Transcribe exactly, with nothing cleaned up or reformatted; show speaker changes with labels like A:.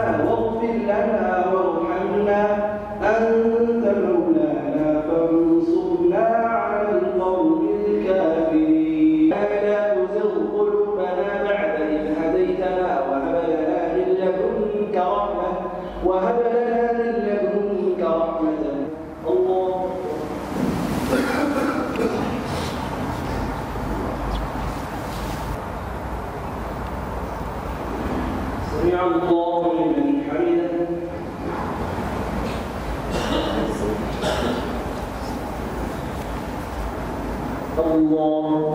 A: واغفر لنا وارحمنا أنت مولانا فانصرنا على القوم الكافرين. لا تزغ قلوبنا بعد إذ هديتنا وهب لنا من لدنك رحمة وهب لنا من لدنك رحمة. الله سمع الله لمن حمده. الله